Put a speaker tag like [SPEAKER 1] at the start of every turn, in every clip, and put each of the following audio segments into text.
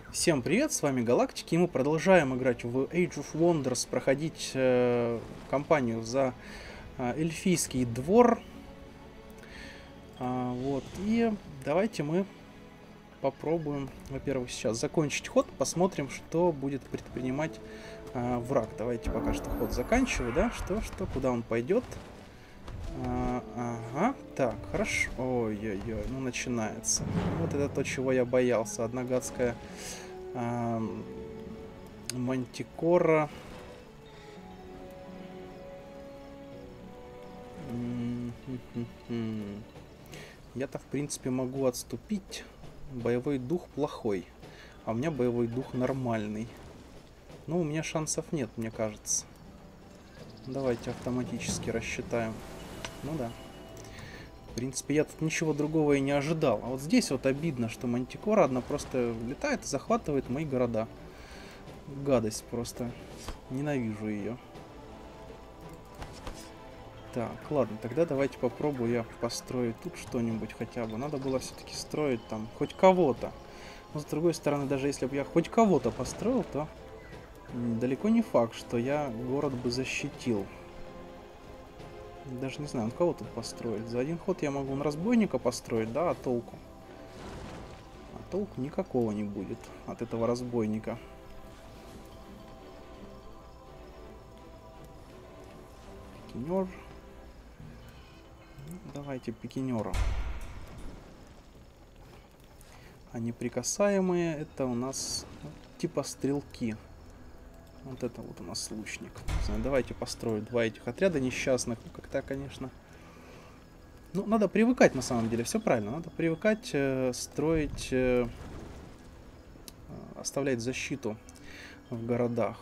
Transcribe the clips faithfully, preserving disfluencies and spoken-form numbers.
[SPEAKER 1] Всем привет, с вами Галактики, и мы продолжаем играть в Age of Wonders, проходить э, кампанию за э, эльфийский двор. А, вот, и давайте мы попробуем, во-первых, сейчас закончить ход, посмотрим, что будет предпринимать э, враг. Давайте пока что ход заканчиваю, да, что, что, куда он пойдет. А, ага, так, хорошо. Ой-ой-ой, ну начинается. Вот это то, чего я боялся. Одна гадская а, мантикора. Я-то, в принципе, могу отступить. Боевой дух плохой. А у меня боевой дух нормальный. Но у меня шансов нет, мне кажется. Давайте автоматически рассчитаем. Ну да. В принципе, я тут ничего другого и не ожидал. А вот здесь вот обидно, что мантикора одна просто летает и захватывает мои города. Гадость просто. Ненавижу ее. Так, ладно, тогда давайте попробую я построить тут что-нибудь хотя бы. Надо было все-таки строить там хоть кого-то. Но с другой стороны, даже если бы я хоть кого-то построил, то далеко не факт, что я город бы защитил. Даже не знаю, кого тут построить. За один ход я могу на разбойника построить, да, а толку? А толку никакого не будет от этого разбойника. Пикинер. Давайте пикинера. А неприкасаемые это у нас ну, типа стрелки. Вот это вот у нас лучник. Не знаю, давайте построю два этих отряда несчастных. Ну, как-то, конечно. Ну, надо привыкать на самом деле. Все правильно. Надо привыкать э, строить, э, оставлять защиту в городах.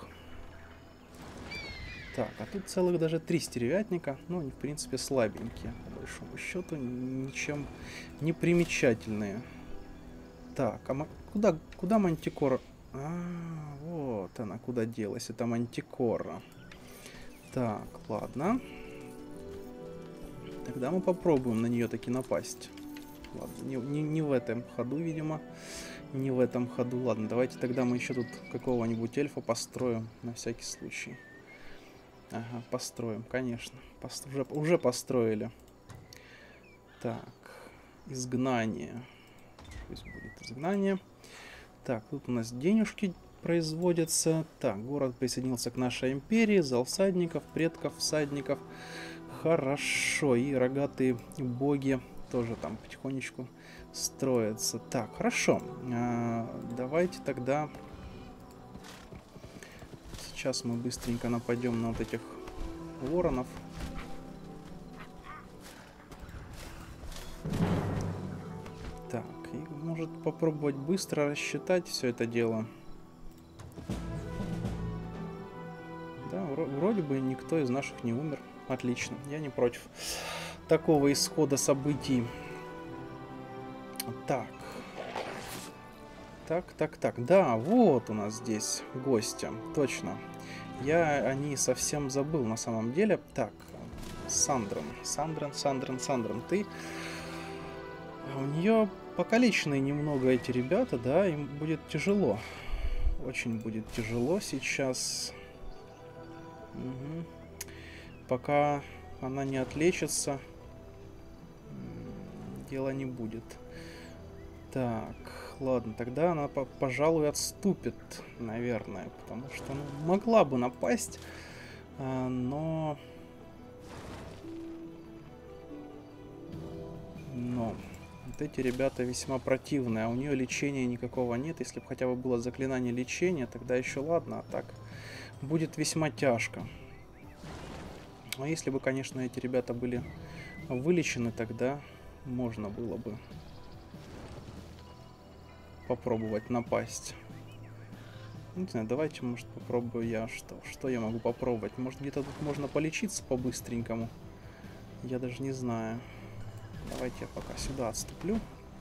[SPEAKER 1] Так, а тут целых даже три стервятника. Ну, они, в принципе, слабенькие. По большому счету, ничем не примечательные. Так, а куда, куда мантикора? А, вот она куда делась. Это мантикора. Так, ладно. Тогда мы попробуем на нее таки напасть. Ладно, не, не, не в этом ходу, видимо. Не в этом ходу. Ладно, давайте тогда мы еще тут какого-нибудь эльфа построим. На всякий случай. Ага, построим, конечно. Пост уже, уже построили. Так, изгнание. Пусть будет изгнание. Так, тут у нас денежки производятся. Так, город присоединился к нашей империи. Зал всадников, предков всадников. Хорошо. И рогатые боги тоже там потихонечку строятся. Так, хорошо. А, давайте тогда... Сейчас мы быстренько нападем на вот этих воронов. Так, и может попробовать быстро рассчитать все это дело. Да, вроде бы никто из наших не умер. Отлично, я не против такого исхода событий. Так. Так, так, так. Да, вот у нас здесь гости. Точно. Я о ней совсем забыл на самом деле. Так, Сандран. Сандран, Сандран, Сандран. Ты... У нее покалеченные немного эти ребята, да, им будет тяжело. Очень будет тяжело сейчас. Угу. Пока она не отлечится, дела не будет. Так, ладно, тогда она, пожалуй, отступит, наверное, потому что ну, могла бы напасть, но... Но... Вот эти ребята весьма противные, а у нее лечения никакого нет. Если бы хотя бы было заклинание лечения, тогда еще ладно, а так будет весьма тяжко. А если бы, конечно, эти ребята были вылечены, тогда можно было бы попробовать напасть. Не знаю, давайте, может, попробую я что. Что я могу попробовать? Может, где-то тут можно полечиться по-быстренькому? Я даже не знаю. Давайте я пока сюда отступлю.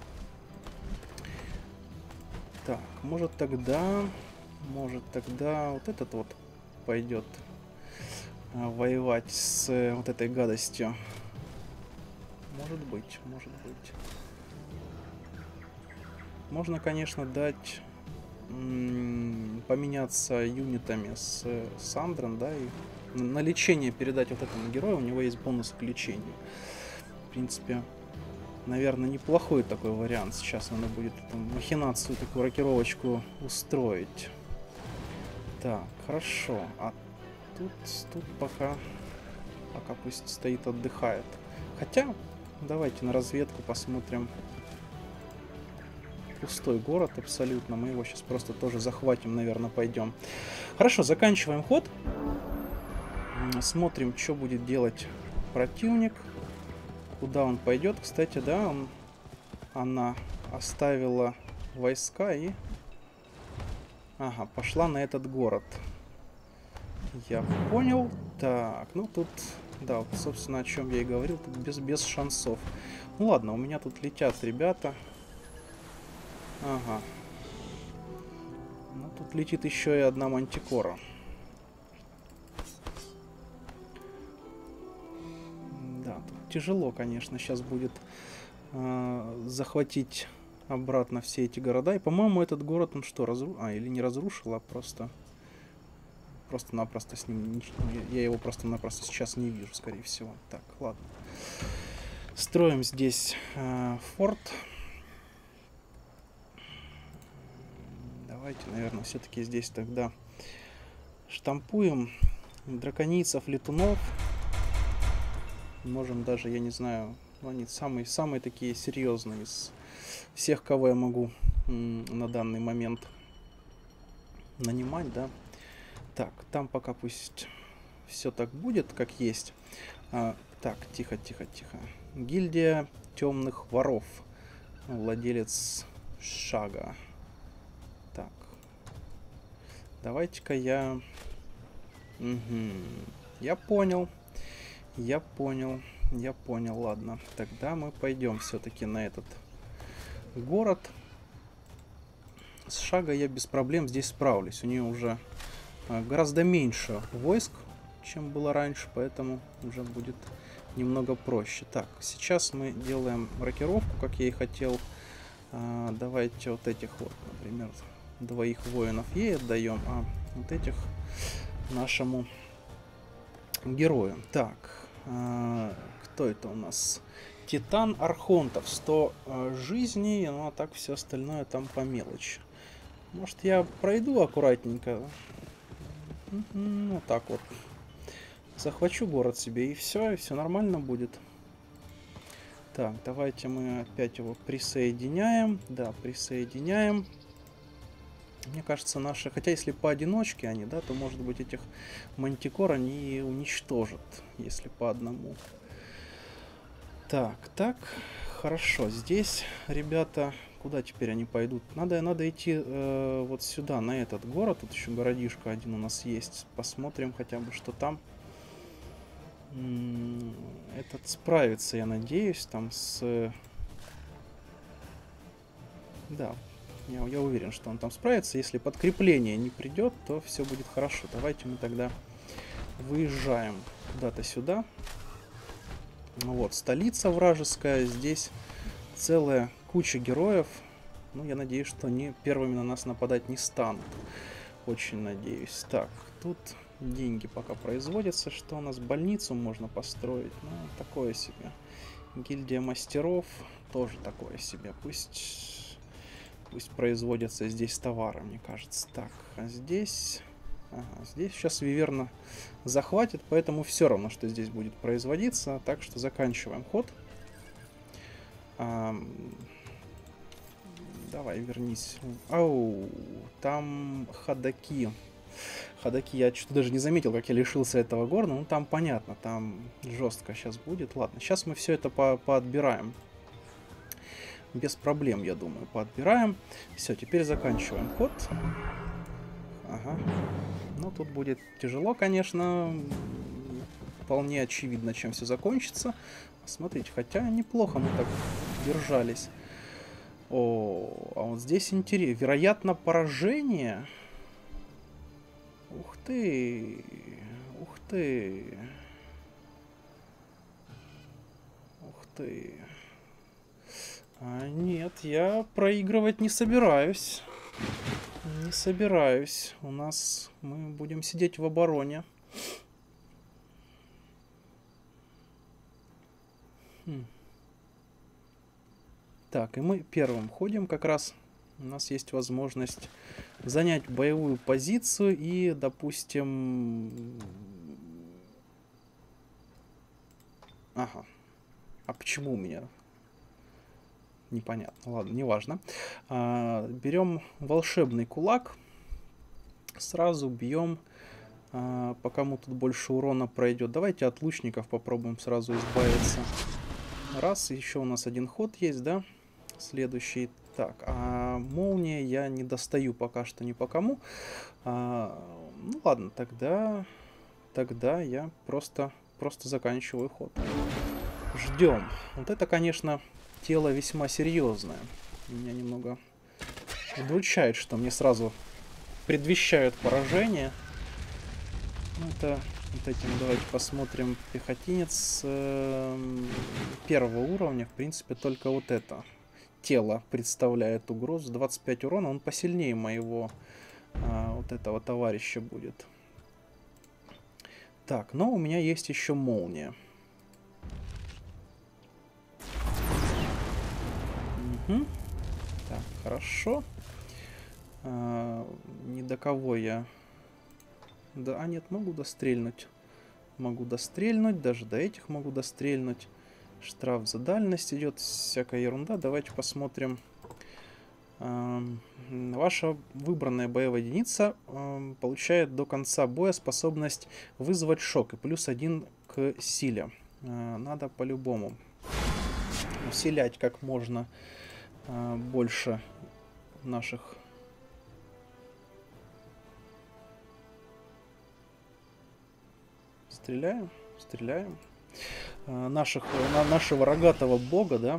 [SPEAKER 1] Так, может тогда... Может тогда вот этот вот пойдет воевать с вот этой гадостью. Может быть, может быть. Можно, конечно, дать поменяться юнитами с Сандром, да, и на лечение передать вот этому герою. У него есть бонус к лечению. В принципе, наверное, неплохой такой вариант. Сейчас надо будет эту махинацию, такую рокировочку устроить. Так, хорошо. А тут, тут пока, пока пусть стоит, отдыхает. Хотя, давайте на разведку посмотрим. Пустой город абсолютно. Мы его сейчас просто тоже захватим, наверное, пойдем. Хорошо, заканчиваем ход. Смотрим, что будет делать противник. Куда он пойдет. Кстати, да, он, она оставила войска и... Ага, пошла на этот город. Я понял. Так, ну тут... Да, вот, собственно, о чем я и говорил. Тут без, без шансов. Ну ладно, у меня тут летят ребята. Ага. Ну, тут летит еще и одна мантикора. Да, тут тяжело, конечно, сейчас будет э, захватить обратно все эти города. И, по-моему, этот город, он что, разрушил? А, или не разрушил, а просто... Просто-напросто с ним... Я его просто-напросто сейчас не вижу, скорее всего. Так, ладно. Строим здесь э, форт. Давайте, наверное, все-таки здесь тогда штампуем драконийцев, летунов. Можем даже, я не знаю, ну, они самые, самые такие серьезные из всех, кого я могу на данный момент нанимать, да. Так, там пока пусть все так будет, как есть. А, так, тихо, тихо, тихо. Гильдия темных воров. Владелец Шага. Так. Давайте-ка я... Угу. Я понял. Я понял. Я понял. Ладно. Тогда мы пойдем все-таки на этот город. С Шага я без проблем здесь справлюсь. У нее уже гораздо меньше войск, чем было раньше, поэтому уже будет немного проще. Так, сейчас мы делаем рокировку, как я и хотел. А, давайте вот этих вот, например, двоих воинов ей отдаем, а вот этих нашему герою. Так, а, кто это у нас? Титан Архонтов, сто а, жизней, ну а так все остальное там по мелочи. Может, я пройду аккуратненько. Ну, так вот. Захвачу город себе, и все, и все нормально будет. Так, давайте мы опять его присоединяем. Да, присоединяем. Мне кажется, наши... Хотя, если поодиночке они, да, то, может быть, этих мантикор они уничтожат, если по одному. Так, так. Хорошо. Здесь, ребята... Куда теперь они пойдут? Надо, надо идти э, вот сюда, на этот город. Тут еще городишко один у нас есть. Посмотрим хотя бы, что там. М-м, этот справится, я надеюсь, там с... Да, я, я уверен, что он там справится. Если подкрепление не придет, то все будет хорошо. Давайте мы тогда выезжаем куда-то сюда. Ну вот, столица вражеская. Здесь целая куча героев. Ну, я надеюсь, что они первыми на нас нападать не станут. Очень надеюсь. Так, тут деньги пока производятся. Что у нас? Больницу можно построить. Ну, такое себе. Гильдия мастеров. Тоже такое себе. Пусть, пусть производятся здесь товары, мне кажется. Так, а здесь... Ага, здесь сейчас Виверна захватит, поэтому все равно, что здесь будет производиться. Так что заканчиваем ход. А, давай, вернись. Ау, там ходаки. Ходаки, я что-то даже не заметил, как я лишился этого города. Ну, там понятно, там жестко сейчас будет. Ладно, сейчас мы все это по поотбираем. Без проблем, я думаю, поотбираем. Все, теперь заканчиваем ход. Ага. Ну, тут будет тяжело, конечно. Вполне очевидно, чем все закончится. Смотрите, хотя неплохо мы так держались. О, а вот здесь интересно. Вероятно, поражение. Ух ты. Ух ты. Ух ты. А, нет, я проигрывать не собираюсь. Не собираюсь. У нас мы будем сидеть в обороне. Хм. Так, и мы первым ходим как раз. У нас есть возможность занять боевую позицию и, допустим... Ага. А почему у меня... Непонятно. Ладно, неважно. А, берем волшебный кулак. Сразу бьем, а, по кому тут больше урона пройдет. Давайте от лучников попробуем сразу избавиться. Раз, еще у нас один ход есть, да? Следующий. Так, а молния я не достаю пока что ни по кому. А, ну ладно, тогда, тогда я просто, просто заканчиваю ход. Ждем. Вот это, конечно... Тело весьма серьезное. Меня немного удручает, что мне сразу предвещают поражение. Ну, это вот этим давайте посмотрим. Пехотинец э, первого уровня, в принципе, только вот это тело представляет угрозу. двадцать пять урона, он посильнее моего э, вот этого товарища будет. Так, но у меня есть еще молния. Угу. Так, хорошо. А, ни до кого я... Да, а нет, могу дострельнуть. Могу дострельнуть, даже до этих могу дострельнуть. Штраф за дальность идет, всякая ерунда. Давайте посмотрим. А, ваша выбранная боевая единица а, получает до конца боя способность вызвать шок и плюс один к силе. А, надо по-любому усилять как можно больше наших стреляем, стреляем наших на нашего рогатого бога, да,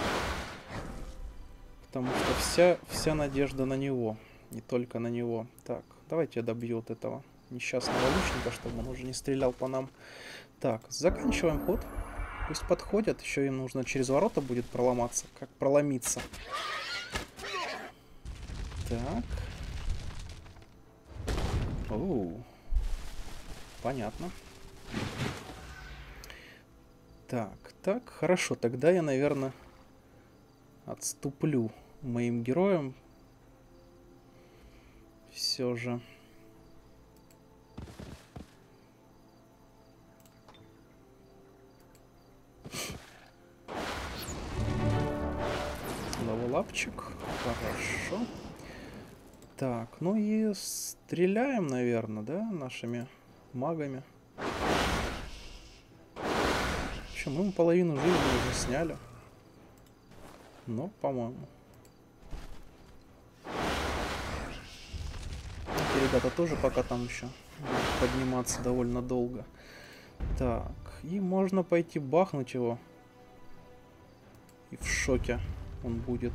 [SPEAKER 1] потому что вся вся надежда на него, не только на него. Так, давайте я добью вот этого несчастного лучника, чтобы он уже не стрелял по нам. Так, заканчиваем ход. Пусть подходят, еще им нужно через ворота будет проломаться, как проломиться. Так. Оу. Понятно. Так, так, хорошо, тогда я, наверное, отступлю моим героям. Все же. Лапчик. Хорошо. Так, ну и стреляем, наверное, да, нашими магами. Почему мы половину жизни уже сняли? Ну, по-моему. Эти ребята тоже пока там еще будут подниматься довольно долго. Так, и можно пойти бахнуть его. И в шоке он будет.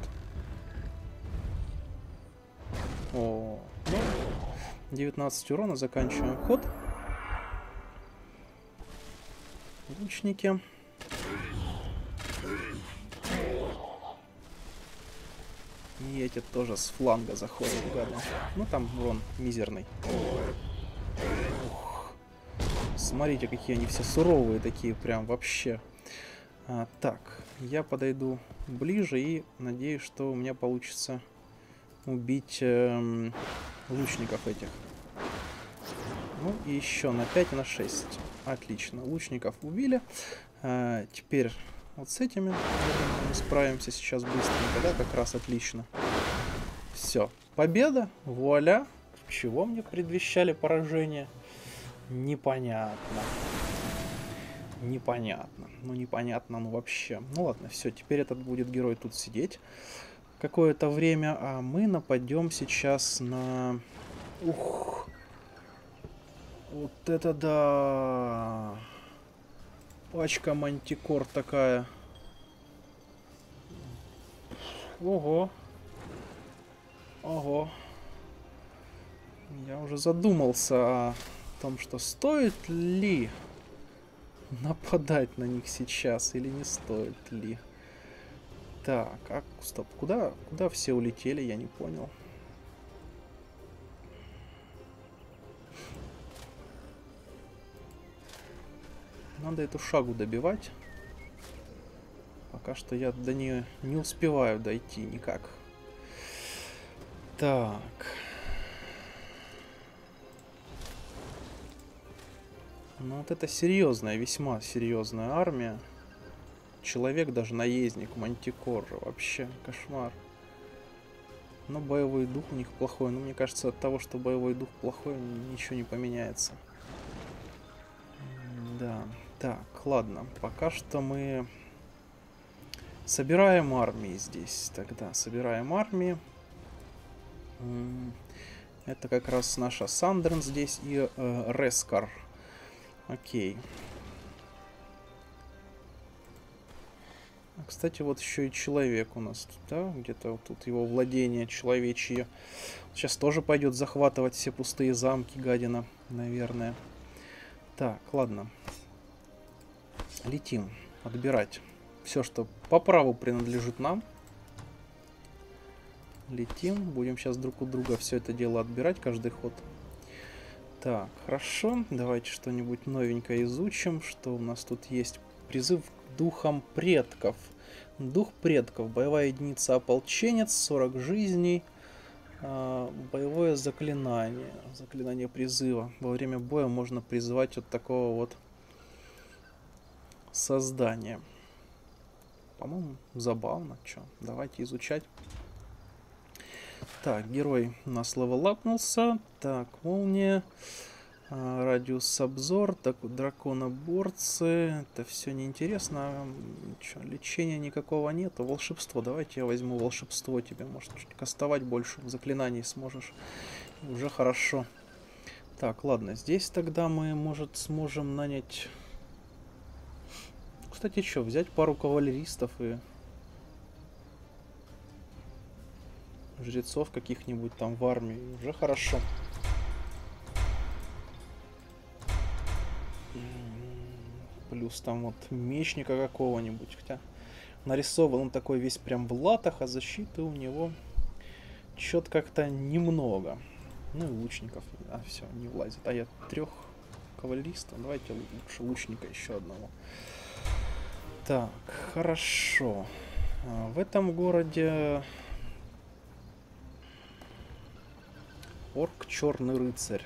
[SPEAKER 1] О, ну, девятнадцать урона, заканчиваем ход. Лучники. И эти тоже с фланга заходят, гады. Ну там вон, мизерный. Ух. Смотрите, какие они все суровые такие, прям вообще. А, так, я подойду ближе и надеюсь, что у меня получится убить э, лучников этих. Ну и еще на пять, на шесть. Отлично, лучников убили. А, теперь вот с этими мы справимся сейчас быстренько, да, как раз отлично. Все, победа, вуаля. Чего мне предвещали поражение? Непонятно. Непонятно. Ну, непонятно, ну вообще. Ну ладно, все, теперь этот будет герой тут сидеть какое-то время, а мы нападем сейчас на... Ух! Вот это да! Пачка мантикор такая. Ого! Ого! Я уже задумался о том, что стоит ли нападать на них сейчас или не стоит ли. Так, а стоп, куда, куда все улетели, я не понял. Надо эту шагу добивать. Пока что я до нее не успеваю дойти никак. Так. Ну вот это серьезная, весьма серьезная армия. Человек, даже наездник, мантикор, вообще кошмар. Но боевой дух у них плохой. Но мне кажется, от того, что боевой дух плохой, ничего не поменяется. Да, так, ладно. Пока что мы собираем армии здесь. Тогда собираем армии. Это как раз наша Сандерн здесь и э, Рескар. Окей. Кстати, вот еще и человек у нас тут, да? Где-то вот тут его владение человечье. Сейчас тоже пойдет захватывать все пустые замки, гадина, наверное. Так, ладно. Летим. Отбирать все, что по праву принадлежит нам. Летим. Будем сейчас друг у друга все это дело отбирать каждый ход. Так, хорошо. Давайте что-нибудь новенькое изучим. Что у нас тут есть? Призыв к духам предков. Дух предков. Боевая единица ополченец. сорок жизней. А, боевое заклинание. Заклинание призыва. Во время боя можно призывать вот такого вот создания. По-моему, забавно. Чё? Давайте изучать. Так, герой у нас левелапнулся. Так, молния. А, радиус обзор. Так, драконоборцы. Это все неинтересно. Чё, лечения никакого нету. Волшебство. Давайте я возьму волшебство тебе. Может, чуть кастовать больше заклинаний сможешь. Уже хорошо. Так, ладно. Здесь тогда мы, может, сможем нанять... Кстати, что, взять пару кавалеристов и... жрецов каких-нибудь там в армии. Уже хорошо. Плюс там вот мечника какого-нибудь. Хотя нарисован он такой весь прям в латах, а защиты у него чё-то как-то немного. Ну и лучников. А, все, не влазит. А я трех кавалеристов. Давайте лучше лучника еще одного. Так, хорошо. А, в этом городе... Орк, черный рыцарь.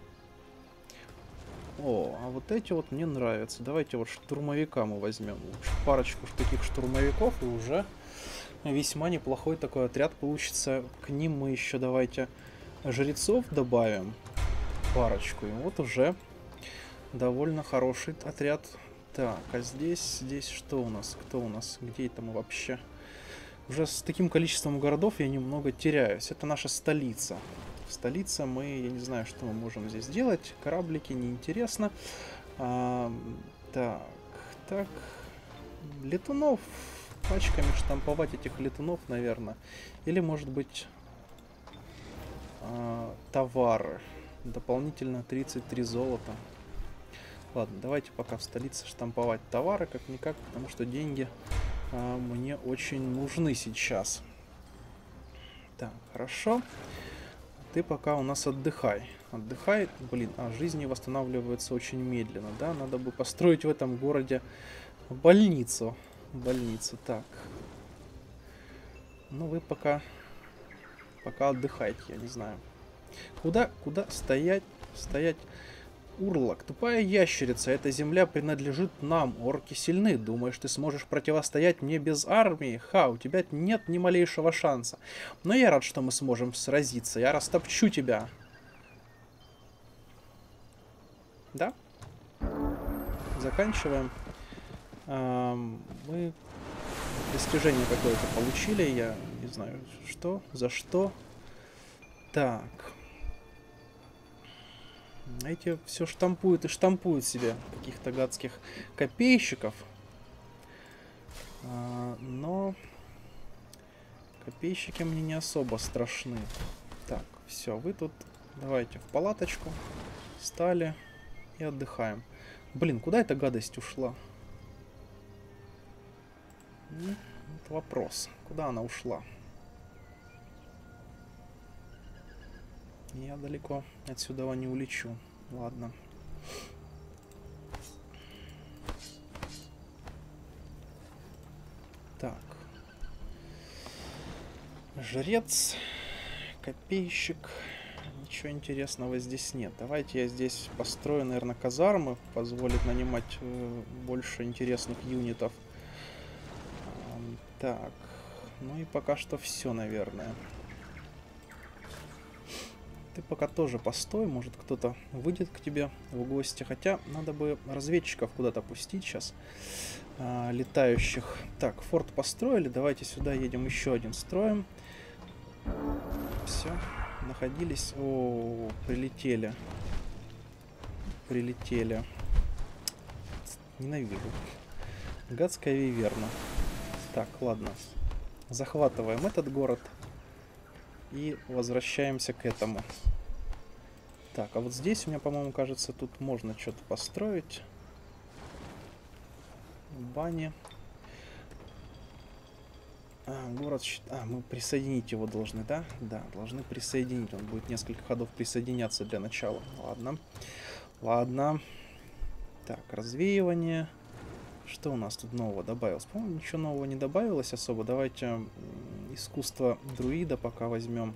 [SPEAKER 1] О, а вот эти вот мне нравятся. Давайте вот штурмовика мы возьмем. Парочку таких штурмовиков, и уже весьма неплохой такой отряд получится. К ним мы еще давайте жрецов добавим. Парочку. И вот уже довольно хороший отряд. Так, а здесь, здесь что у нас? Кто у нас? Где это мы вообще? Уже с таким количеством городов я немного теряюсь. Это наша столица. Столица, мы, я не знаю, что мы можем здесь делать. Кораблики, неинтересно. А, так, так. Летунов. Пачками штамповать этих летунов, наверное. Или, может быть, а, товары. Дополнительно тридцать три золота. Ладно, давайте пока в столице штамповать товары, как-никак, потому что деньги а, мне очень нужны сейчас. Так, хорошо. Ты пока у нас отдыхай. Отдыхай. Блин, а жизни восстанавливаются очень медленно, да? Надо бы построить в этом городе больницу. Больницу, так. Ну, вы пока... Пока отдыхайте, я не знаю. Куда, куда стоять? Стоять... Урлок, тупая ящерица, эта земля принадлежит нам, орки сильны. Думаешь, ты сможешь противостоять мне без армии? Ха, у тебя нет ни малейшего шанса. Но я рад, что мы сможем сразиться. Я растопчу тебя. Да? Заканчиваем. Эм, мы достижение какое-то получили. Я не знаю, что, за что. Так. Эти все штампуют и штампуют себе каких-то гадских копейщиков. А, но копейщики мне не особо страшны. Так, все, вы тут давайте в палаточку встали и отдыхаем. Блин, куда эта гадость ушла? Это вопрос. Куда она ушла? Я далеко отсюда не улечу. Ладно. жрец, копейщик. Ничего интересного здесь нет. Давайте я здесь построю, наверное, казармы. Позволит нанимать э, больше интересных юнитов. Э, так. Ну и пока что все, наверное. Ты пока тоже постой. Может, кто-то выйдет к тебе в гости. Хотя надо бы разведчиков куда-то пустить сейчас. Э, летающих. Так, форт построили. Давайте сюда едем, еще один строим. Все. Находились... О, прилетели. Прилетели. Ненавижу. Гадская виверна. Так, ладно. Захватываем этот город. И возвращаемся к этому. Так, а вот здесь у меня, по-моему, кажется, тут можно что-то построить. Бани. А, город... А, мы присоединить его должны, да? Да, должны присоединить. Он будет несколько ходов присоединяться для начала. Ладно. Ладно. Так, развеивание. Что у нас тут нового добавилось? По-моему, ничего нового не добавилось особо. Давайте искусство друида пока возьмем.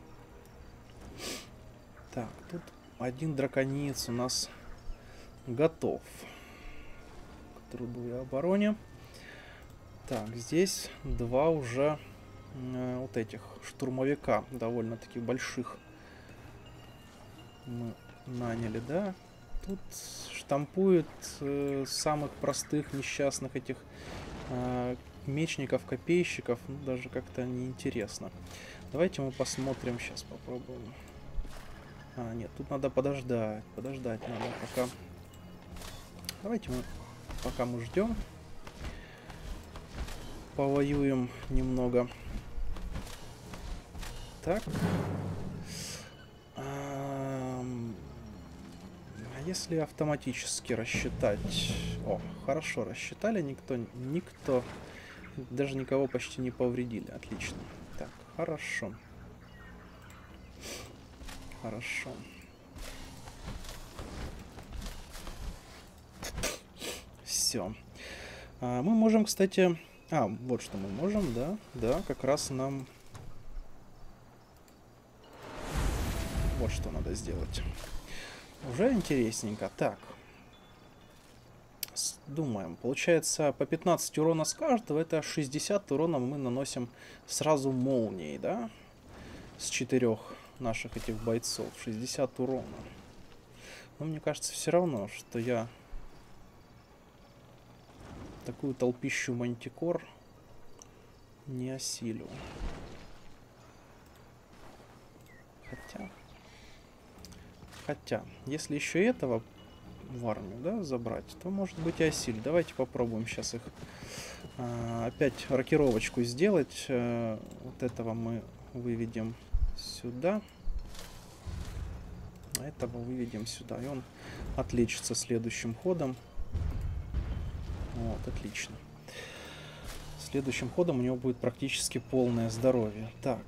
[SPEAKER 1] Так, тут один драконец у нас готов к труду и обороне. Так, здесь два уже э, вот этих штурмовика, довольно-таки больших, мы наняли, да. Тут штампуют э, самых простых, несчастных этих э, мечников, копейщиков, ну, даже как-то неинтересно. Давайте мы посмотрим, сейчас попробуем. А, нет, тут надо подождать, подождать надо пока. Давайте мы, пока мы ждем. Повоюем немного. Так. А, а если автоматически рассчитать? О, хорошо рассчитали. Никто, никто, даже никого почти не повредили. Отлично. Так, хорошо. Хорошо. Все. А, мы можем, кстати... А, вот что мы можем, да, да, как раз нам вот что надо сделать. Уже интересненько. Так, думаем, получается по пятнадцать урона с каждого, это шестьдесят урона мы наносим сразу молнией, да, с четырех наших этих бойцов, шестьдесят урона. Но мне кажется все равно, что я... такую толпищу мантикор не осилю. Хотя... Хотя, если еще этого в армию, да, забрать, то может быть и осилю. Давайте попробуем сейчас их а, опять рокировочку сделать. А, вот этого мы выведем сюда. А этого выведем сюда. И он отличится следующим ходом. Вот, отлично. Следующим ходом у него будет практически полное здоровье. Так.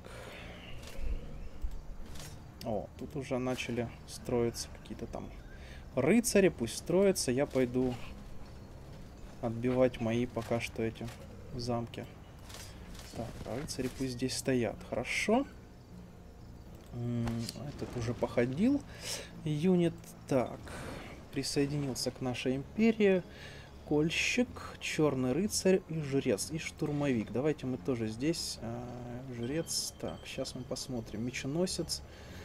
[SPEAKER 1] О, тут уже начали строиться какие-то там рыцари. Пусть строятся. Я пойду отбивать мои пока что эти замки. Так, а рыцари пусть здесь стоят. Хорошо. Этот уже походил. Юнит. Так. Присоединился к нашей империи. Кольщик, черный рыцарь и жрец, и штурмовик. Давайте мы тоже здесь. А, жрец. Так, сейчас мы посмотрим. Меченосец.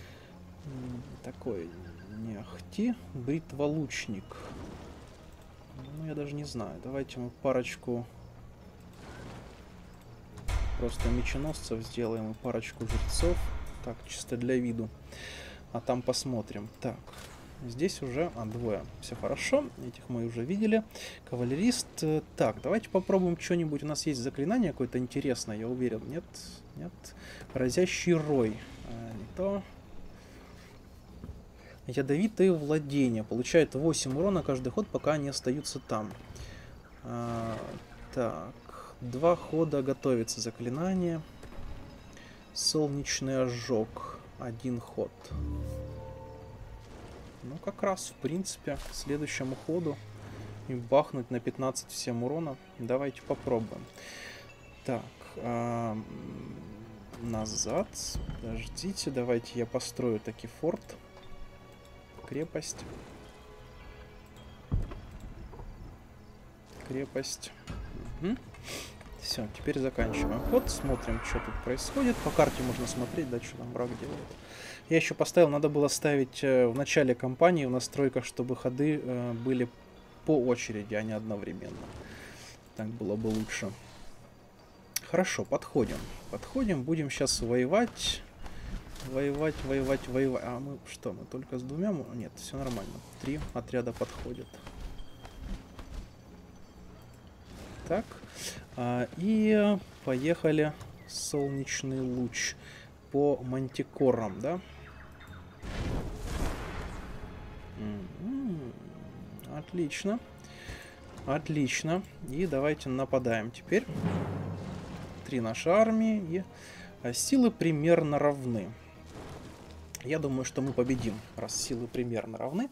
[SPEAKER 1] Такой не ахти. Бритволучник. Ну, я даже не знаю. Давайте мы парочку просто меченосцев сделаем и парочку жрецов. Так, чисто для виду. А там посмотрим. Так. Здесь уже, а, двое. Все хорошо. Этих мы уже видели. Кавалерист. Так, давайте попробуем что-нибудь. У нас есть заклинание какое-то интересное, я уверен. Нет? Нет. Разящий рой. А, не то. Ядовитые владения. Получает восемь урона каждый ход, пока они остаются там. А, так. Два хода готовится заклинание. Солнечный ожог. Один ход. Ну, как раз, в принципе, к следующему ходу и бахнуть на пятнадцать всем урона. Давайте попробуем. Так. А, назад. Подождите, давайте я построю таки форт. Крепость. Крепость. Угу. Все, теперь заканчиваем ход. Смотрим, что тут происходит. По карте можно смотреть, да, что там враг делает. Я еще поставил, надо было ставить э, в начале кампании в настройках, чтобы ходы э, были по очереди, а не одновременно. Так было бы лучше. Хорошо, подходим. Подходим, будем сейчас воевать. Воевать, воевать, воевать. А мы что, мы только с двумя? Нет, все нормально. Три отряда подходят. Так. А, и поехали. Солнечный луч по мантикорам, да? М-м-м, отлично. Отлично. И давайте нападаем теперь. Три наши армии. И силы примерно равны. Я думаю, что мы победим, раз силы примерно равны.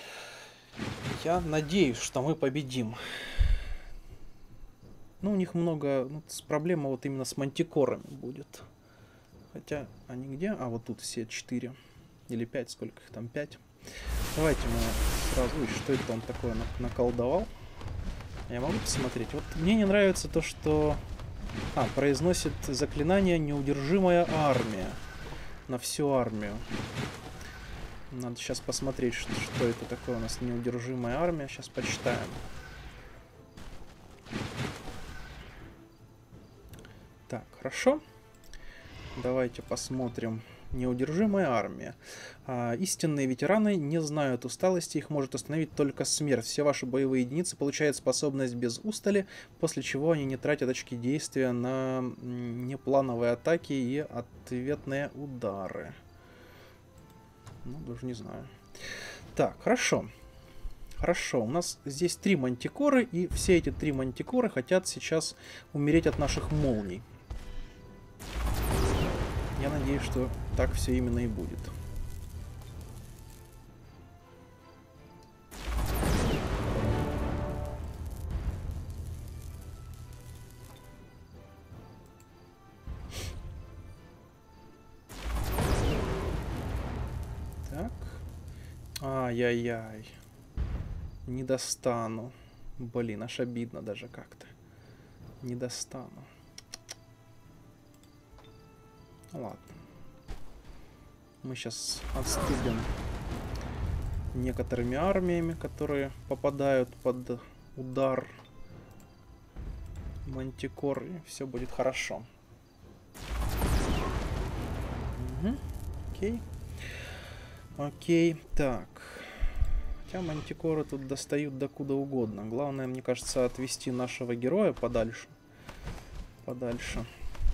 [SPEAKER 1] Я надеюсь, что мы победим. Ну, у них много... Ну, проблема вот именно с мантикорами будет. Хотя, они где? А, вот тут все четыре. Или пять, сколько их там? Пять. Давайте мы сразу... Ой, что это он такое наколдовал? Я могу посмотреть? Вот мне не нравится то, что... А, произносит заклинание «Неудержимая армия». На всю армию. Надо сейчас посмотреть, что, что это такое у нас неудержимая армия. Сейчас почитаем. Так, хорошо. Давайте посмотрим. Неудержимая армия. А, истинные ветераны не знают усталости, их может остановить только смерть. Все ваши боевые единицы получают способность без устали, после чего они не тратят очки действия на неплановые атаки и ответные удары. Ну, даже не знаю. Так, хорошо. Хорошо, у нас здесь три мантикоры, и все эти три мантикоры хотят сейчас умереть от наших молний. Я надеюсь, что так все именно и будет. Так. Ай-яй-яй. Не достану. Блин, аж обидно даже как-то. Не достану. Ладно. Мы сейчас отступим некоторыми армиями, которые попадают под удар мантикор, и все будет хорошо. Угу. Окей. Окей. Так. Хотя мантикоры тут достают докуда угодно. Главное, мне кажется, отвести нашего героя подальше. Подальше.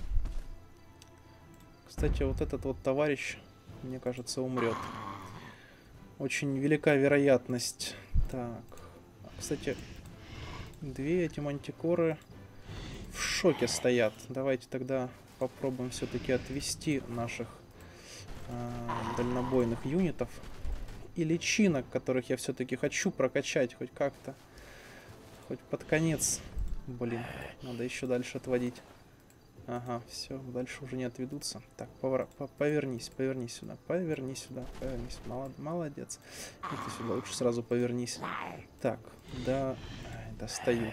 [SPEAKER 1] Кстати, вот этот вот товарищ, мне кажется, умрет. Очень велика вероятность. Так. Кстати, две эти мантикоры в шоке стоят. Давайте тогда попробуем все-таки отвести наших э, дальнобойных юнитов. И личинок, которых я все-таки хочу прокачать хоть как-то. Хоть под конец. Блин, надо еще дальше отводить. Ага, все, дальше уже не отведутся. Так, повор... повернись, повернись сюда, повернись сюда, повернись. Молод... Молодец. И ты сюда, лучше сразу повернись. Так, да, достают.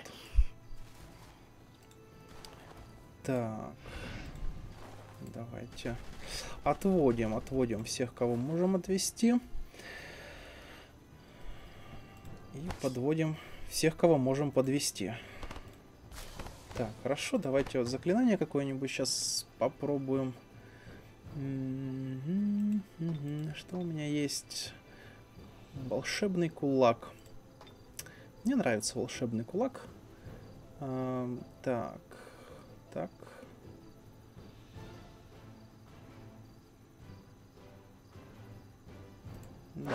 [SPEAKER 1] Так, давайте отводим, отводим всех, кого можем отвести. И подводим всех, кого можем подвести. Так, хорошо, давайте вот заклинание какое-нибудь сейчас попробуем. Что у меня есть? Волшебный кулак. Мне нравится волшебный кулак. А, так, так. Да,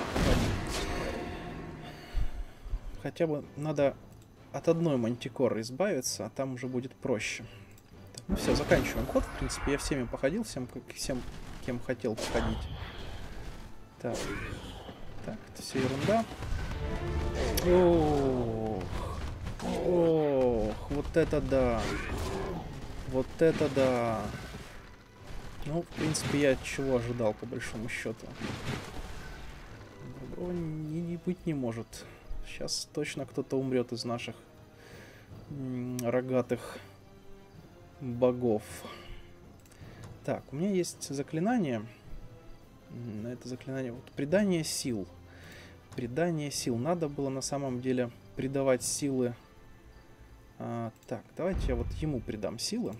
[SPEAKER 1] хотя бы надо от одной мантикоры избавиться, а там уже будет проще. Так, ну все, заканчиваем ход. В принципе, я всеми походил, всем, всем кем хотел походить. Так, так, это все ерунда. Ох, ох, вот это да. Вот это да. Ну, в принципе, я чего ожидал, по большому счету. Другого не, не быть не может. Сейчас точно кто-то умрет из наших рогатых богов. Так, у меня есть заклинание. На это заклинание. Вот придание сил. Придание сил. Надо было на самом деле придавать силы. А, так, давайте я вот ему придам силы.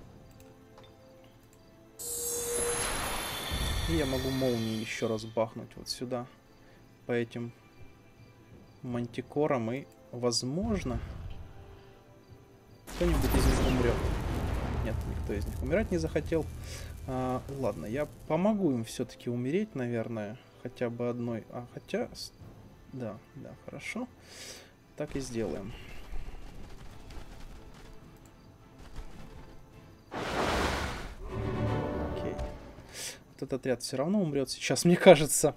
[SPEAKER 1] И я могу молнии еще раз бахнуть вот сюда. По этим мантикорам. И, возможно, кто-нибудь из них умрет. Нет, никто из них умирать не захотел. А, ладно, я помогу им все-таки умереть, наверное. Хотя бы одной. А, хотя... Да, да, хорошо. Так и сделаем. Окей. Вот этот отряд все равно умрет сейчас, мне кажется.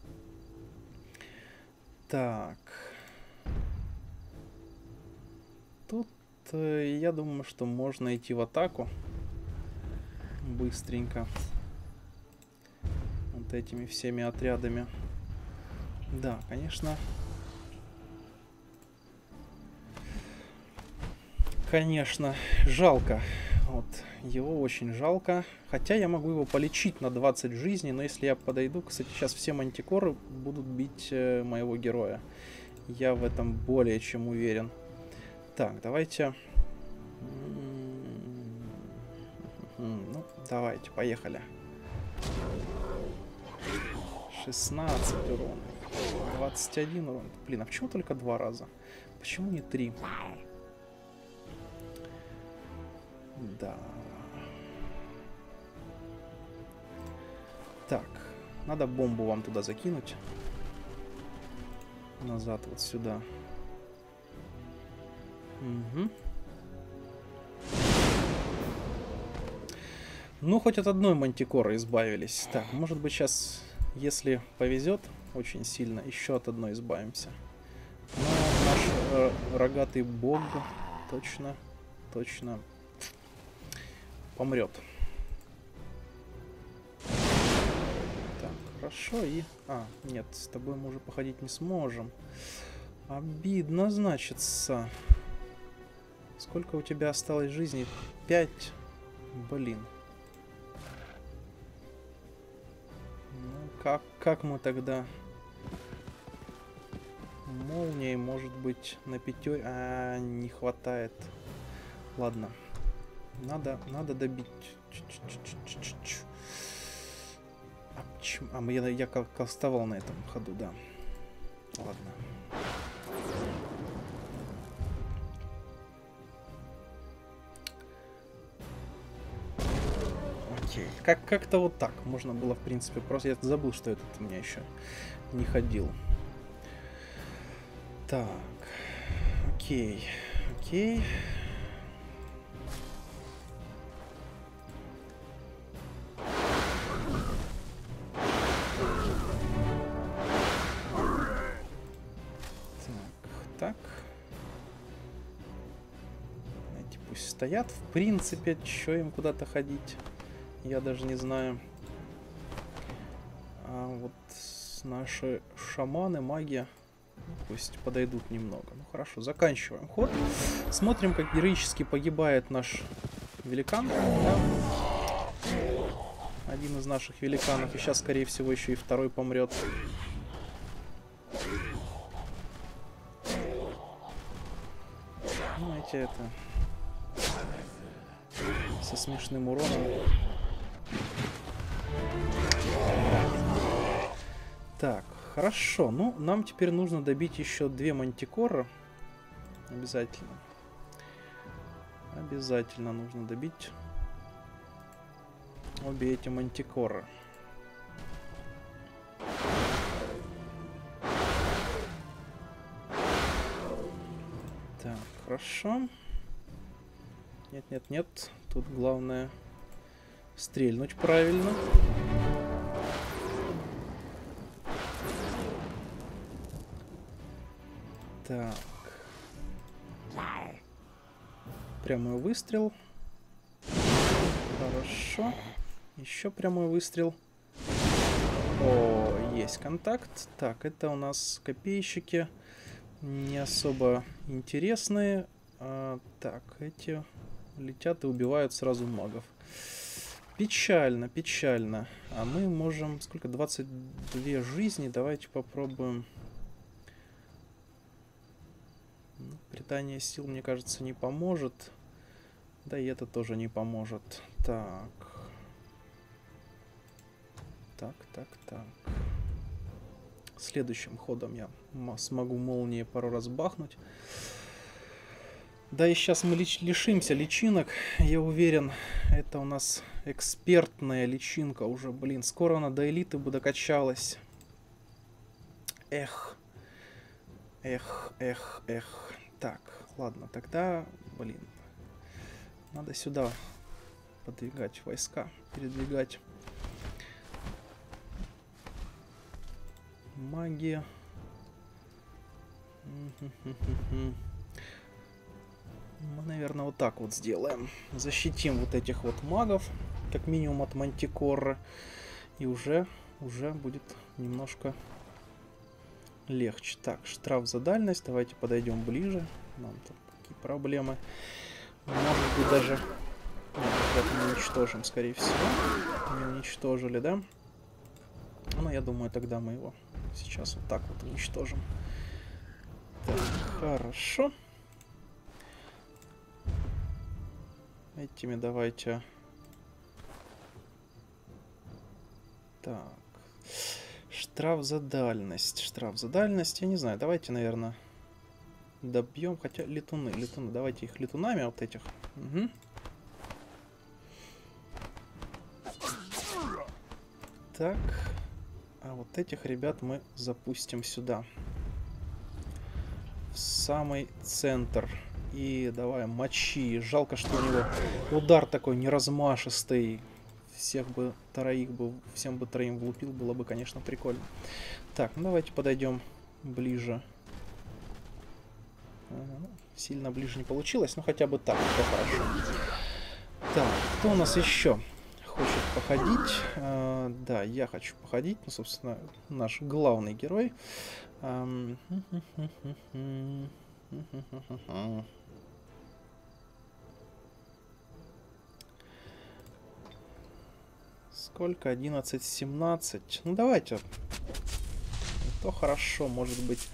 [SPEAKER 1] Так. Тут э, я думаю, что можно идти в атаку. Быстренько. Вот этими всеми отрядами. Да, конечно. Конечно, жалко. Вот, его очень жалко. Хотя я могу его полечить на двадцать жизней, но если я подойду... Кстати, сейчас все мантикоры будут бить э, моего героя. Я в этом более чем уверен. Так, давайте... Ну, давайте, поехали. шестнадцать урона. двадцать один урон. Блин, а почему только два раза? Почему не три? Да. Так, надо бомбу вам туда закинуть. Назад вот сюда. Угу. Ну, хоть от одной мантикоры избавились. Так, может быть, сейчас, если повезет очень сильно, еще от одной избавимся. Но наш э, рогатый бог точно, точно помрет. Так, хорошо. И... А, нет, с тобой мы уже походить не сможем. Обидно, значится. Сколько у тебя осталось жизни? Пять. Блин. Ну, как, как мы тогда... Молнией, может быть, на пятерь... А, не хватает. Ладно. Надо, надо добить. А, почему? А я, я кастовал на этом ходу, да. Ладно. Окей. Как, как-то вот так. Можно было, в принципе, просто... Я забыл, что этот у меня еще не ходил. Так. Окей. Окей. Так. Эти пусть стоят. В принципе, что им куда-то ходить? Я даже не знаю. А вот наши шаманы, маги, пусть подойдут немного. Ну хорошо, заканчиваем ход. Смотрим, как героически погибает наш великан. Да? Один из наших великанов. И сейчас, скорее всего, еще и второй помрет. Знаете, это... Со смешным уроном. Так, хорошо. Ну, нам теперь нужно добить еще две мантикоры. Обязательно. Обязательно нужно добить обе эти мантикоры. Так, хорошо. Нет, нет, нет. Тут главное стрельнуть правильно. Так. Прямой выстрел. Хорошо. Еще прямой выстрел. О, есть контакт. Так, это у нас копейщики. Не особо интересные. А, так, эти летят и убивают сразу магов. Печально, печально. А мы можем... Сколько? двадцать две жизни. Давайте попробуем... Придание сил, мне кажется, не поможет. Да и это тоже не поможет. Так. Так, так, так. Следующим ходом я смогу молнии пару раз бахнуть. Да и сейчас мы лич лишимся личинок. Я уверен, это у нас экспертная личинка уже. Блин, скоро она до элиты бы докачалась. Эх. Эх, эх, эх. Так, ладно, тогда, блин, надо сюда подвигать войска, передвигать. Магия. Мы, наверное, вот так вот сделаем. Защитим вот этих вот магов, как минимум от мантикоры. И уже, уже будет немножко... легче. Так, штраф за дальность. Давайте подойдем ближе. Нам тут такие проблемы. Может быть, даже... Нет, это не уничтожим, скорее всего. Не уничтожили, да? Ну, я думаю, тогда мы его сейчас вот так вот уничтожим. Так, хорошо. Этими давайте... Так... Штраф за дальность. Штраф за дальность. Я не знаю. Давайте, наверное, добьем. Хотя летуны. Летуны. Давайте их летунами вот этих. Угу. Так. А вот этих ребят мы запустим сюда. В самый центр. И давай мочи. Жалко, что у него удар такой неразмашистый. Всех бы троих бы, всем бы троим влупил, было бы, конечно, прикольно. Так, ну давайте подойдем ближе. Сильно ближе не получилось, но хотя бы так, это хорошо. Так, кто у нас еще хочет походить? А, да, я хочу походить. Ну, собственно, наш главный герой. Сколько? одиннадцать семнадцать. Ну, давайте. То хорошо, может быть.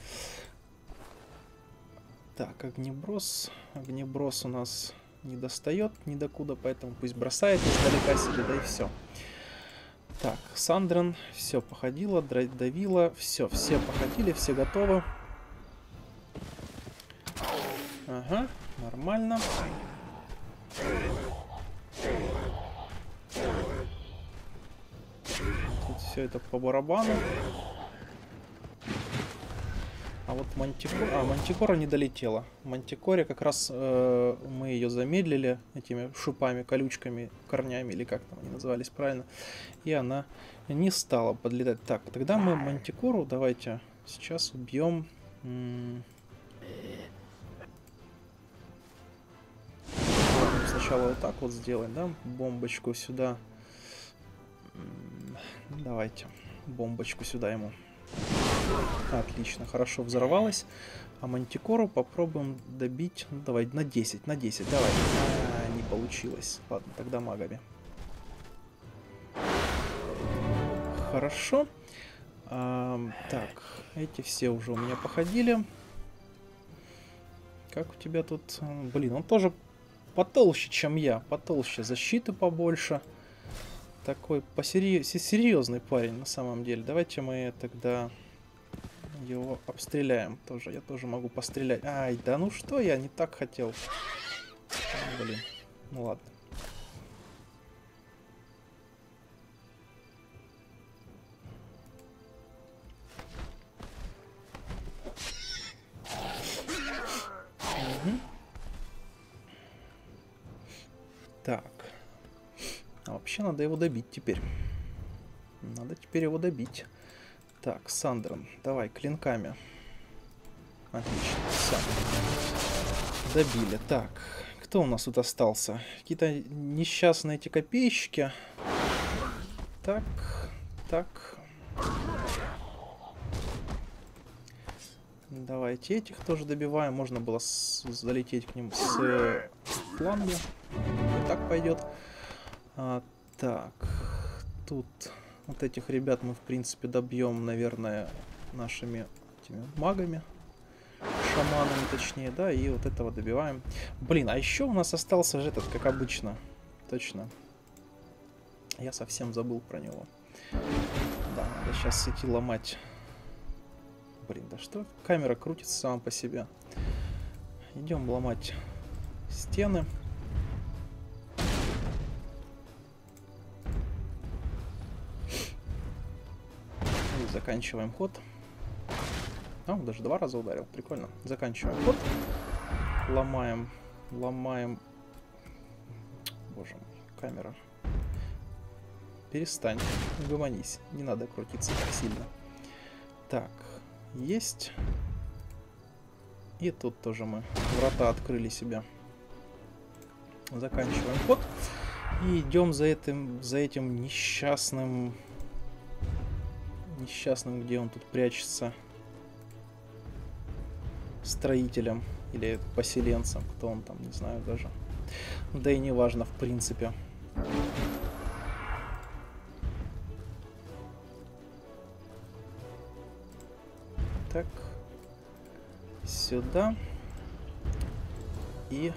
[SPEAKER 1] Так, огнеброс. Огнеброс у нас не достает ни докуда, поэтому пусть бросает издалека себе, да и все. Так, Сандрен. Все, походила, давила. Все, все походили, все готовы. Ага, нормально. Все это по барабану. А вот Мантикора... А, Мантикора не долетела. Мантикоре как раз э, мы ее замедлили этими шипами, колючками, корнями, или как там они назывались правильно. И она не стала подлетать. Так, тогда мы Мантикору давайте сейчас убьем. Сначала вот так вот сделаем, да? Бомбочку сюда. Давайте бомбочку сюда ему. Отлично, хорошо взорвалась. А Мантикору попробуем добить. Ну, давай на десять, на десять, давай. А, не получилось. Ладно, тогда магами. Хорошо. А, так, эти все уже у меня походили. Как у тебя тут... Блин, он тоже потолще, чем я. Потолще, защиты побольше. Такой посерьез... серьезный парень на самом деле. Давайте мы тогда его обстреляем тоже. Я тоже могу пострелять. Ай, да ну что, я не так хотел. А, блин, ну ладно. Угу. Так. А вообще надо его добить теперь. Надо теперь его добить. Так, Сандрен, давай клинками. Отлично, все. Добили. Так, кто у нас тут остался? Какие-то несчастные эти копейщики. Так, так. Давайте этих тоже добиваем. Можно было с залететь к ним с э, фланга. И так пойдет. А, так. Тут вот этих ребят мы, в принципе, добьем, наверное, нашими этими магами. Шаманами, точнее, да. И вот этого добиваем. Блин, а еще у нас остался же этот, как обычно. Точно. Я совсем забыл про него. Да, надо сейчас идти ломать. Блин, да что? Камера крутится сама по себе. Идем ломать стены. И заканчиваем ход. А, даже два раза ударил. Прикольно. Заканчиваем ход. Ломаем. Ломаем. Боже мой, камера. Перестань. Угомонись. Не надо крутиться так сильно. Так. Есть. И тут тоже мы врата открыли себе. Заканчиваем ход. И идем за этим, за этим несчастным... Несчастным, где он тут прячется. Строителем. Или поселенцем. Кто он там, не знаю даже. Да и не важно, в принципе. Так, сюда и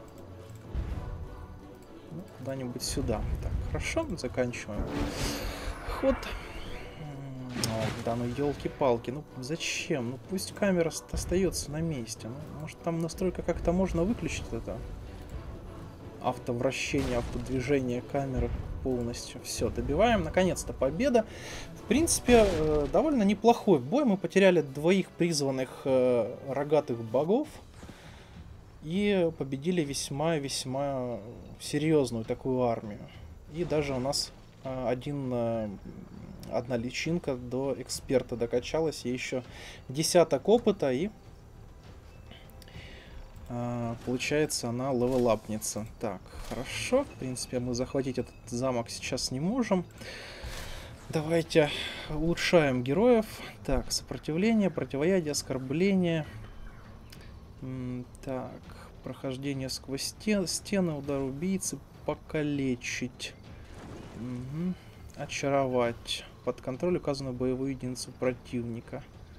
[SPEAKER 1] ну, куда-нибудь сюда. Так, хорошо, заканчиваем ход. О, да, ну елки-палки, ну зачем? Ну пусть камера остается на месте. Ну, может там настройка как-то можно выключить это автовращение, автодвижение камеры полностью. Все, добиваем. Наконец-то победа. В принципе, э, довольно неплохой бой. Мы потеряли двоих призванных э, рогатых богов. И победили весьма-весьма серьезную такую армию. И даже у нас э, один, э, одна личинка до эксперта докачалась. И еще десяток опыта. И э, получается она левелапница. Так, хорошо. В принципе, мы захватить этот замок сейчас не можем. Давайте улучшаем героев. Так, сопротивление, противоядие, оскорбление. М так, прохождение сквозь стен, стены, удар убийцы, покалечить. Угу. Очаровать. Под контроль указанную боевую единицу противника.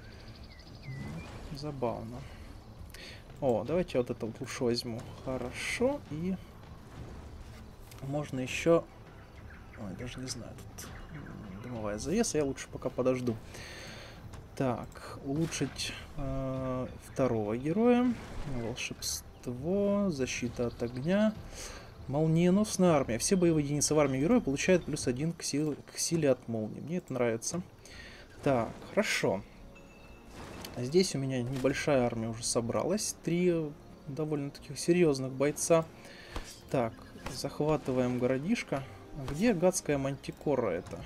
[SPEAKER 1] Забавно. О, давайте вот это вот лучше возьму. Хорошо. И можно еще... Ой, даже не знаю, тут... Дымовая завеса, я лучше пока подожду. Так, улучшить э, второго героя. Волшебство, защита от огня. Молниеносная армия. Все боевые единицы в армии героя получают плюс один к силе, к силе от молнии. Мне это нравится. Так, хорошо. Здесь у меня небольшая армия уже собралась. Три довольно таких серьезных бойца. Так, захватываем городишко. Где гадская мантикора это?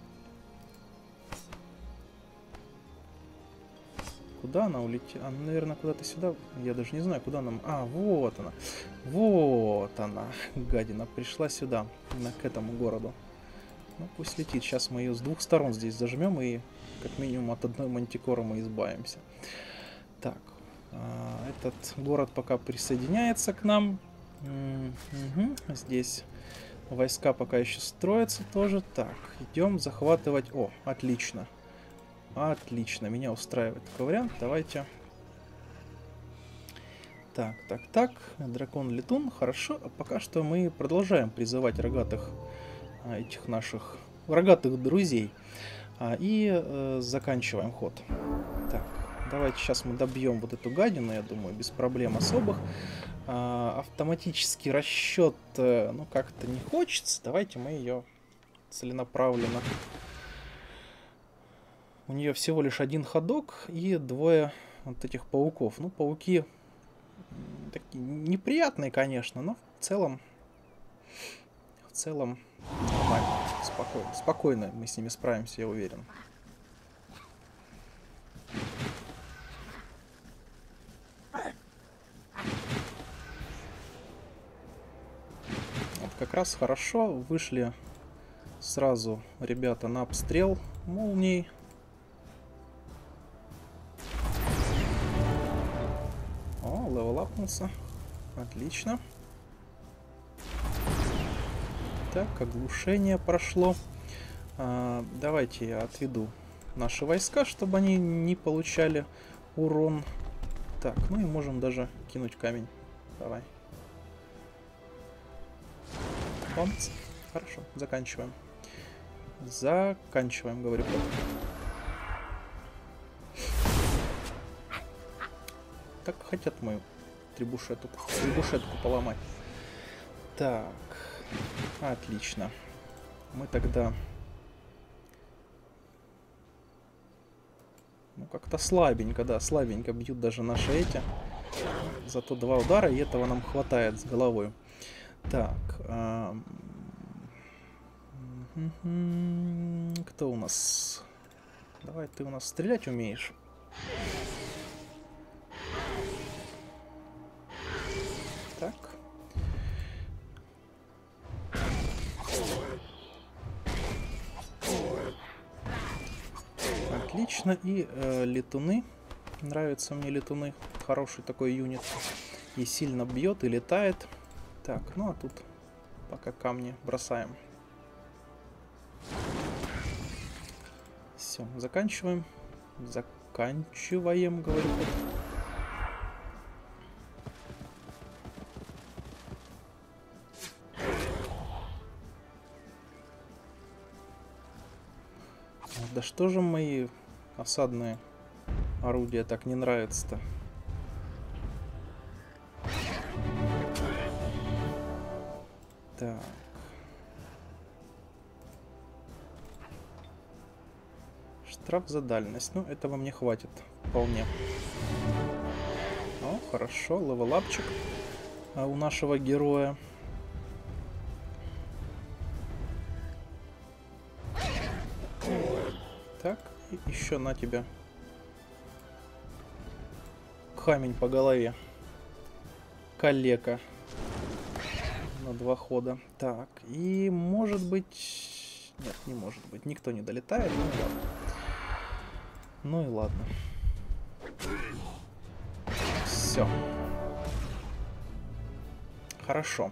[SPEAKER 1] Куда она улетела? Она, наверное, куда-то сюда. Я даже не знаю, куда нам... А, вот она. Вот она. Гадина пришла сюда, на, к этому городу. Ну, пусть летит. Сейчас мы ее с двух сторон здесь зажмем. И как минимум от одной мантикоры мы избавимся. Так. А, этот город пока присоединяется к нам. Угу. Здесь войска пока еще строятся тоже. Так, идем захватывать... О, отлично. Отлично, меня устраивает такой вариант. Давайте. Так, так, так. Дракон-летун, хорошо. А пока что мы продолжаем призывать рогатых, этих наших рогатых друзей. А, и э, заканчиваем ход. Так, давайте сейчас мы добьем вот эту гадину, я думаю, без проблем особых. А, автоматический расчет, э, ну, как-то не хочется. Давайте мы ее целенаправленно... У нее всего лишь один ходок и двое вот этих пауков. Ну, пауки такие неприятные, конечно, но в целом... В целом нормально, спокойно. Спокойно мы с ними справимся, я уверен. Вот как раз хорошо вышли Сразу, ребята, на обстрел молнией. О, левел апнулся. Отлично. Так, оглушение прошло. А, давайте я отведу наши войска, чтобы они не получали урон. Так, ну и можем даже кинуть камень. Давай. Бомц. Хорошо, заканчиваем. Заканчиваем, говорю. Так хотят мою трибушету, трибушетку поломать. Так, отлично. Мы тогда... Ну, как-то слабенько, да, слабенько бьют даже наши эти. Зато два удара, и этого нам хватает с головой. Так. Эм... Кто у нас? Давай, ты у нас стрелять умеешь. Так. Отлично. И э, летуны. Нравятся мне летуны. Хороший такой юнит. И сильно бьет, и летает. Так, ну а тут пока камни бросаем. Все, заканчиваем. Заканчиваем, говорю. Да что же мои осадные орудия так не нравятся-то? Так. Штраф за дальность. Ну, этого мне хватит вполне. О, хорошо. Левелапчик а у нашего героя. Так, и еще на тебя. Камень по голове. Калека. На два хода. Так, и может быть... Нет, не может быть. Никто не долетает. Ну и ладно. Ну и ладно. Все. Хорошо.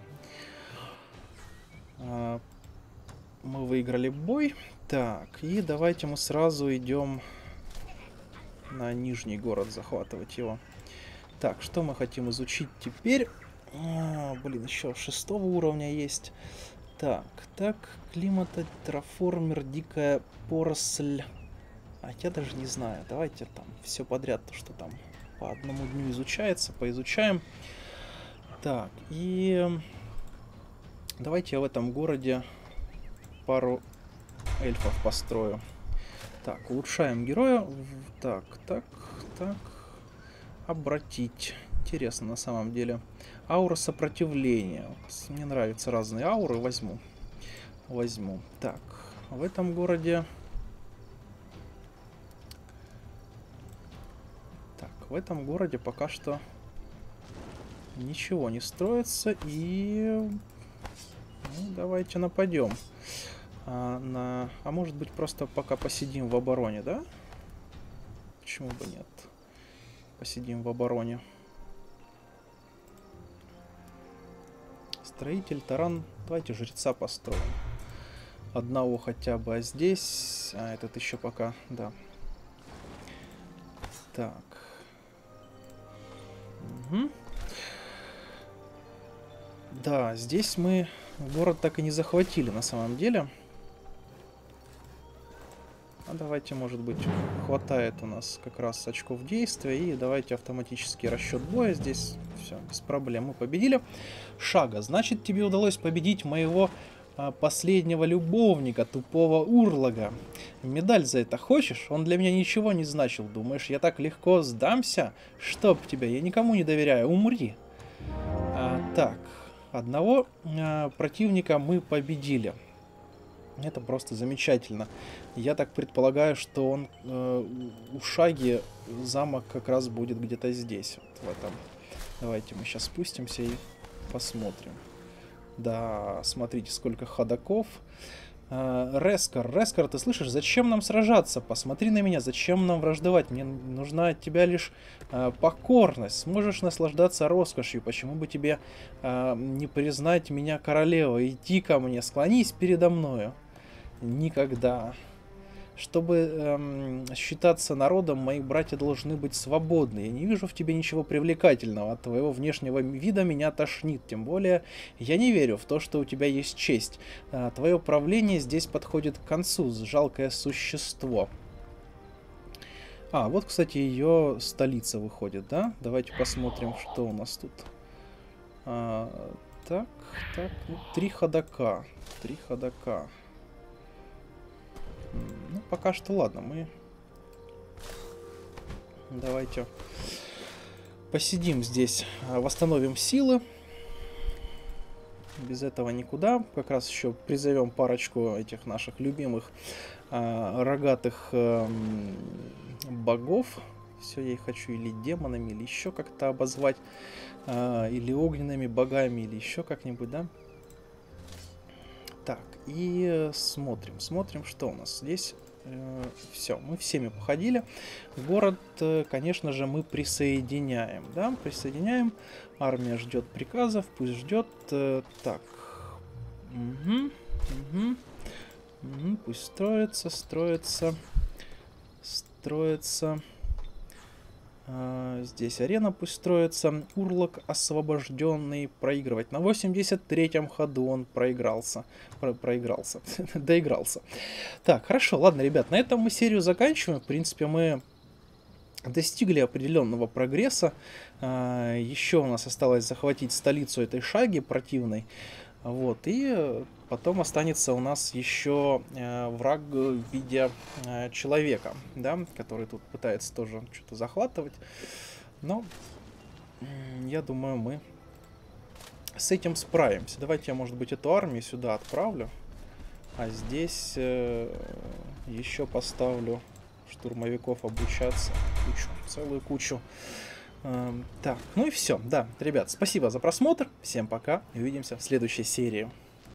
[SPEAKER 1] Мы выиграли бой. Так, и давайте мы сразу идем на нижний город, захватывать его. Так, что мы хотим изучить теперь? А, блин, еще шестого уровня есть. Так, так, климата, терраформер, дикая поросль. А я даже не знаю. Давайте там все подряд, то, что там по одному дню изучается, поизучаем. Так, и давайте я в этом городе пару эльфов построю. Так, улучшаем героя. Так, так, так. Обратить. Интересно на самом деле. Аура сопротивления. Вот, мне нравятся разные ауры. Возьму. Возьму. Так, в этом городе... Так, в этом городе пока что ничего не строится. И... Ну, давайте нападем. А, на... а может быть просто пока посидим в обороне, да? Почему бы нет? Посидим в обороне. Строитель, таран. Давайте жреца построим. Одного хотя бы, а здесь... А, этот еще пока, да. Так. Угу. Да, здесь мы город так и не захватили на самом деле. А давайте, может быть, хватает у нас как раз очков действия. И давайте автоматический расчет боя. Здесь все, без проблем. Мы победили. Шага, значит, тебе удалось победить моего а, последнего любовника, тупого Урлага. Медаль за это хочешь? Он для меня ничего не значил. Думаешь, я так легко сдамся? Чтоб тебя, я никому не доверяю. Умри. А, так, одного а, противника мы победили. Это просто замечательно. Я так предполагаю, что он э, у Шаги замок как раз будет где-то здесь. Вот в этом. Давайте мы сейчас спустимся и посмотрим. Да, смотрите, сколько ходоков. А, Рескар, Рескар, ты слышишь, зачем нам сражаться? Посмотри на меня, зачем нам враждовать? Мне нужна от тебя лишь а, покорность. Сможешь наслаждаться роскошью. Почему бы тебе а, не признать меня королевой? Иди ко мне, склонись передо мною. Никогда. Чтобы эм, считаться народом, мои братья должны быть свободны. Я не вижу в тебе ничего привлекательного. От твоего внешнего вида меня тошнит. Тем более, я не верю в то, что у тебя есть честь. А, твое правление здесь подходит к концу. Жалкое существо. А, вот, кстати, ее столица выходит, да? Давайте посмотрим, что у нас тут. А, так, так, ну, три ходока. Три ходока. Ну, пока что ладно, мы давайте посидим здесь, восстановим силы. Без этого никуда. Как раз еще призовем парочку этих наших любимых а, рогатых а, богов. Все, я их хочу или демонами, или еще как-то обозвать. А, или огненными богами, или еще как-нибудь, да? Так, и смотрим, смотрим, что у нас здесь. Э, все, мы всеми походили. Город, э, конечно же, мы присоединяем, да, присоединяем. Армия ждет приказов, пусть ждет. Э, так, угу, угу, угу, пусть строится, строится, строится. Здесь арена пусть строится. Урлок освобожденный. Проигрывать. На восемьдесят третьем ходу он проигрался. Про проигрался. Доигрался. Так, хорошо. Ладно, ребят, на этом мы серию заканчиваем. В принципе, мы достигли определенного прогресса. Еще у нас осталось захватить столицу этой шаги противной. Вот, и потом останется у нас еще э, враг в виде э, человека, да, который тут пытается тоже что-то захватывать. Но э, я думаю, мы с этим справимся. Давайте я, может быть, эту армию сюда отправлю. А здесь э, еще поставлю штурмовиков обучаться. Кучу, целую кучу. Так, ну и все. Да, ребят, спасибо за просмотр. Всем пока. Увидимся в следующей серии.